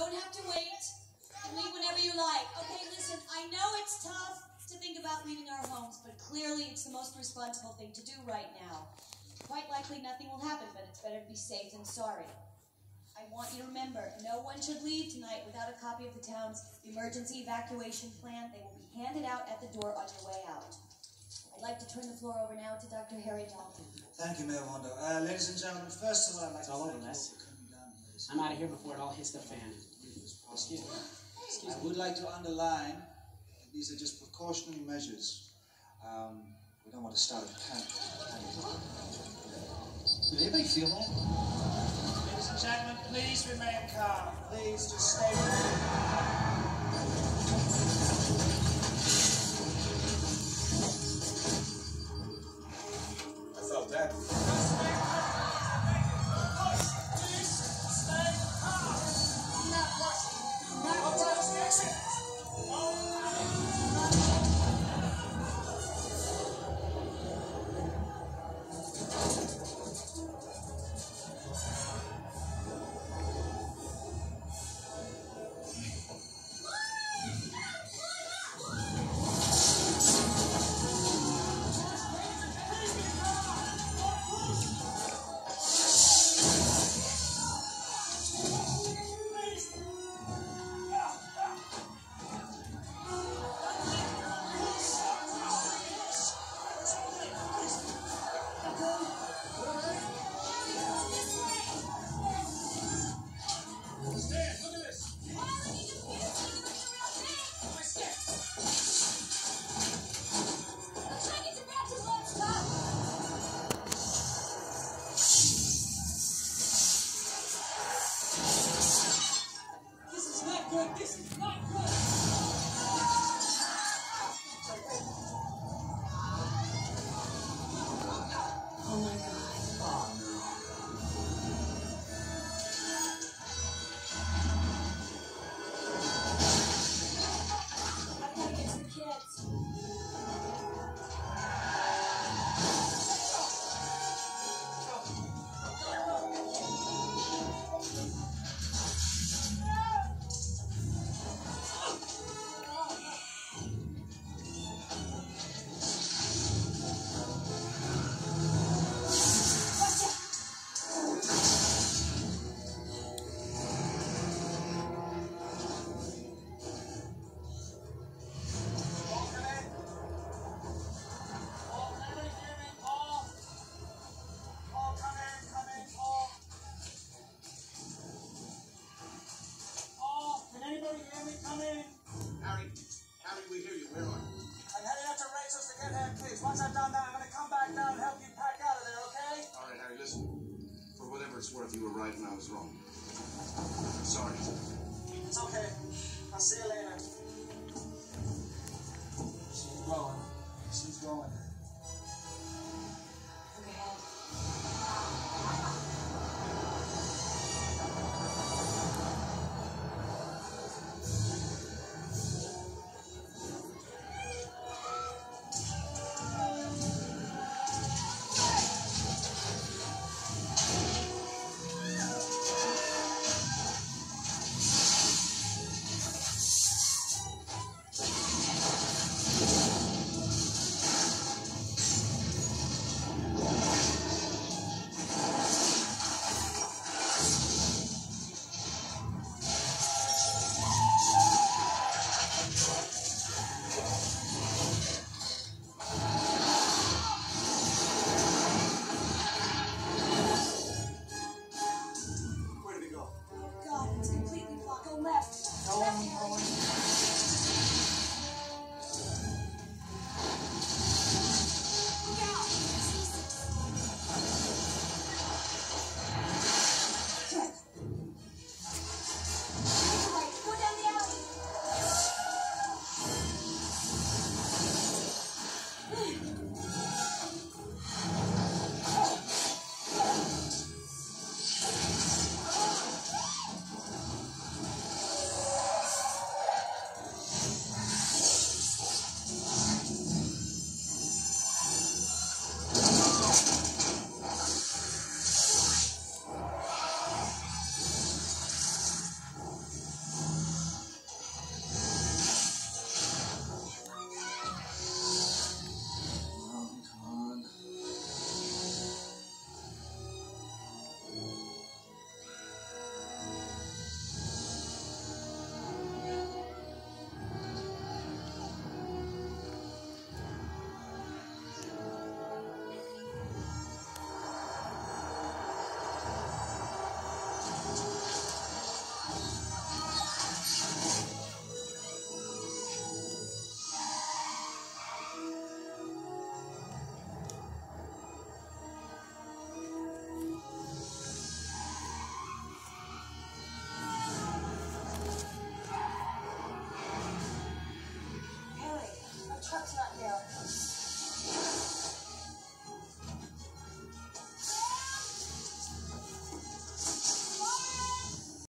don't have to wait. Leave whenever you like. Okay, listen, I know it's tough to think about leaving our homes, but clearly it's the most responsible thing to do right now. Quite likely nothing will happen, but it's better to be safe than sorry. I want you to remember, no one should leave tonight without a copy of the town's emergency evacuation plan. They will be handed out at the door on your way out. I'd like to turn the floor over now to Dr. Harry Dante. Thank you, Mayor Wando. Ladies and gentlemen, first of all, I'd like to thank you Les. for coming down here. I'm out of here before it all hits the fan. Excuse me. I would like to underline that these are just precautionary measures. We don't want to start a panic. Did anybody feel that? Ladies and gentlemen, please remain calm. Please just stay with me. I felt that. This is not good. Oh my God. Oh, no. I've got to get to the kids. Harry, we hear you. Where are you? I'm heading up to Rachel's to get her kids. Once I've done that, I'm going to come back down and help you pack out of there, okay? All right, Harry, listen. For whatever it's worth, you were right and I was wrong. Sorry. It's okay. I'll see you later. She's growing. She's growing.